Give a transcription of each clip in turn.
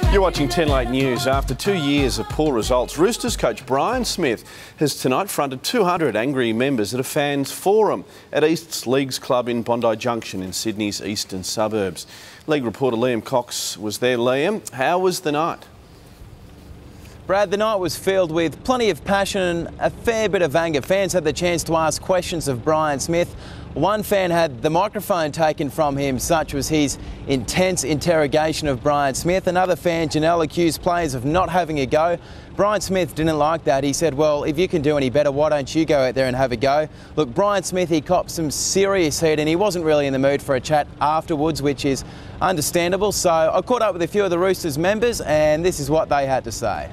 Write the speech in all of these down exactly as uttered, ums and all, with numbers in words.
You're watching ten late News. After two years of poor results, Roosters coach Brian Smith has tonight fronted two hundred angry members at a fans forum at East's Leagues Club in Bondi Junction in Sydney's eastern suburbs. League reporter Liam Cox was there. Liam, how was the night? Brad, the night was filled with plenty of passion and a fair bit of anger. Fans had the chance to ask questions of Brian Smith. One fan had the microphone taken from him, such was his intense interrogation of Brian Smith. Another fan, Janelle, accused players of not having a go. Brian Smith didn't like that. He said, well, if you can do any better, why don't you go out there and have a go? Look, Brian Smith, he copped some serious heat and he wasn't really in the mood for a chat afterwards, which is understandable. So I caught up with a few of the Roosters members and this is what they had to say.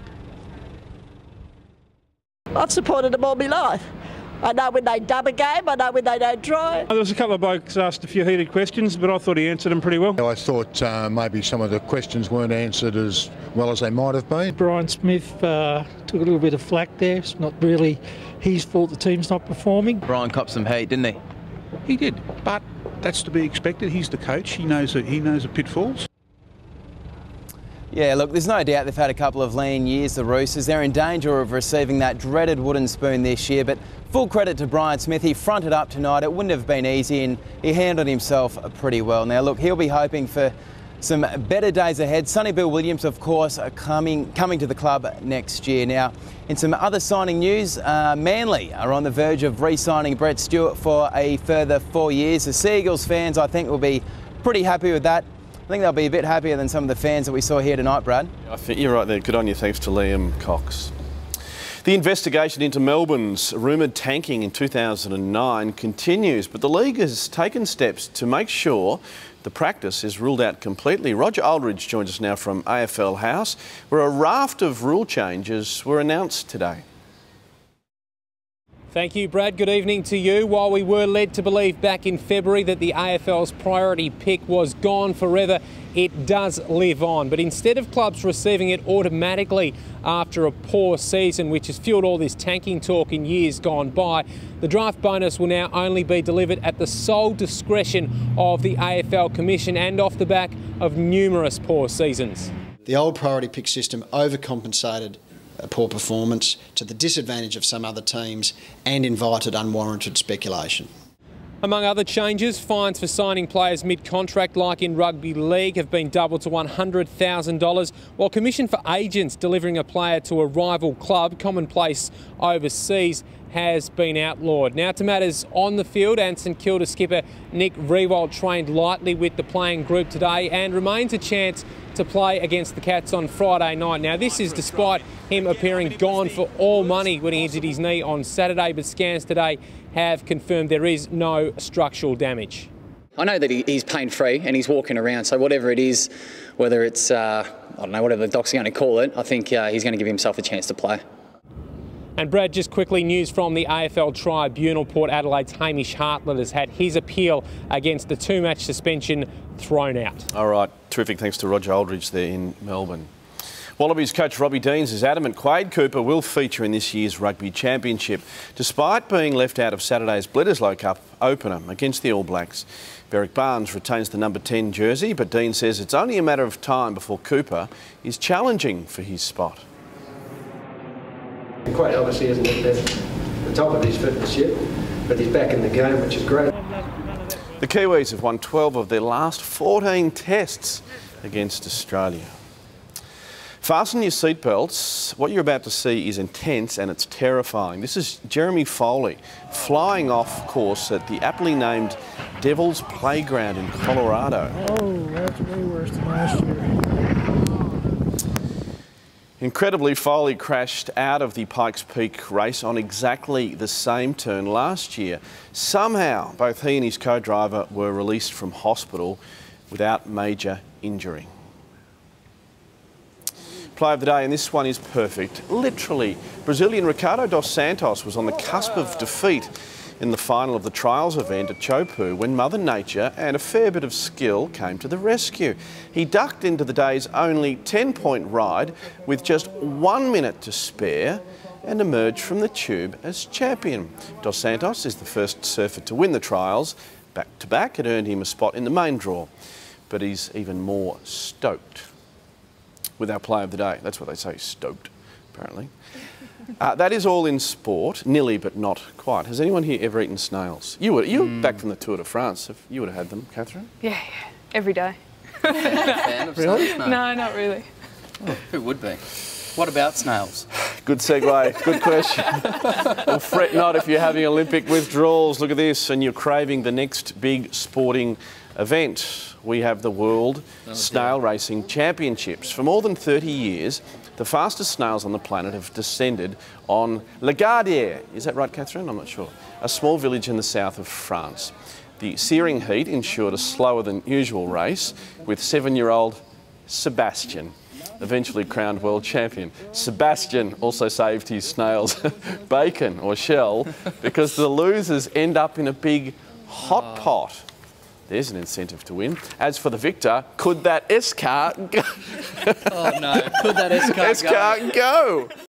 I've supported them all my life. I know when they dub a game, I know when they don't try. There was a couple of blokes asked a few heated questions, but I thought he answered them pretty well. I thought uh, maybe some of the questions weren't answered as well as they might have been. Brian Smith uh, took a little bit of flack there. It's not really his fault the team's not performing. Brian copped some heat, didn't he? He did, but that's to be expected. He's the coach. He knows that he knows the pitfalls. Yeah, look, there's no doubt they've had a couple of lean years, the Roosters. They're in danger of receiving that dreaded wooden spoon this year, but full credit to Brian Smith. He fronted up tonight. It wouldn't have been easy and he handled himself pretty well. Now, look, he'll be hoping for some better days ahead. Sonny Bill Williams, of course, are coming, coming to the club next year. Now, in some other signing news, uh, Manly are on the verge of re-signing Brett Stewart for a further four years. The Seagulls fans, I think, will be pretty happy with that. I think they'll be a bit happier than some of the fans that we saw here tonight, Brad. I think you're right there. Good on you. Thanks to Liam Cox. The investigation into Melbourne's rumoured tanking in two thousand nine continues, but the league has taken steps to make sure the practice is ruled out completely. Roger Aldridge joins us now from A F L House, where a raft of rule changes were announced today. Thank you, Brad. Good evening to you. While we were led to believe back in February that the A F L's priority pick was gone forever, it does live on. But instead of clubs receiving it automatically after a poor season, which has fueled all this tanking talk in years gone by, the draft bonus will now only be delivered at the sole discretion of the A F L Commission and off the back of numerous poor seasons. The old priority pick system overcompensated poor performance to the disadvantage of some other teams and invited unwarranted speculation. Among other changes, fines for signing players mid-contract like in rugby league have been doubled to one hundred thousand dollars, while commission for agents delivering a player to a rival club, commonplace overseas, has been outlawed. Now to matters on the field, and St Kilda skipper Nick Riewoldt trained lightly with the playing group today and remains a chance to play against the Cats on Friday night. Now this is despite him appearing gone for all money when he injured his knee on Saturday, but scans today have confirmed there is no structural damage. I know that he, he's pain-free and he's walking around, so whatever it is, whether it's, uh, I don't know, whatever the doc's going to call it, I think uh, he's going to give himself a chance to play. And Brad, just quickly, news from the A F L Tribunal. Port Adelaide's Hamish Hartlett has had his appeal against the two-match suspension thrown out. All right, terrific. Thanks to Roger Aldridge there in Melbourne. Wallabies coach Robbie Deans is adamant Quade Cooper will feature in this year's Rugby Championship, despite being left out of Saturday's Bledisloe Cup opener against the All Blacks. Berrick Barnes retains the number ten jersey, but Dean says it's only a matter of time before Cooper is challenging for his spot. Quite obviously isn't at the top of his fitness yet, but he's back in the game, which is great. The Kiwis have won twelve of their last fourteen tests against Australia. Fasten your seatbelts. What you're about to see is intense and it's terrifying. This is Jeremy Foley flying off course at the aptly named Devil's Playground in Colorado. Oh, that's way worse than last year. Incredibly, Foley crashed out of the Pikes Peak race on exactly the same turn last year. Somehow, both he and his co-driver were released from hospital without major injury. Play of the day, and this one is perfect. Literally, Brazilian Ricardo dos Santos was on the cusp of defeat in the final of the trials event at Chopu when Mother Nature and a fair bit of skill came to the rescue. He ducked into the day's only ten-point ride with just one minute to spare and emerged from the tube as champion. Dos Santos is the first surfer to win the trials. Back to back, it earned him a spot in the main draw, but he's even more stoked. with our player of the day. That's what they say, stoked, apparently. Uh, that is all in sport, nearly but not quite. Has anyone here ever eaten snails? You were, you were mm. back from the Tour de France. You would have had them, Catherine? Yeah, yeah, every day. Fan of really? snails? No, not really. Oh, who would be? What about snails? Good segue, good question. Well, fret not if you're having Olympic withdrawals. Look at this, and you're craving the next big sporting event. We have the World oh, Snail dear. Racing Championships. For more than thirty years, the fastest snails on the planet have descended on Lagardère. Is that right, Catherine? I'm not sure. A small village in the south of France. The searing heat ensured a slower than usual race, with seven-year-old Sebastian eventually crowned world champion. Sebastian also saved his snail's bacon or shell because the losers end up in a big hot pot. There's an incentive to win. As for the victor, could that escargot go? Oh no, could that escargot go? Escargot go?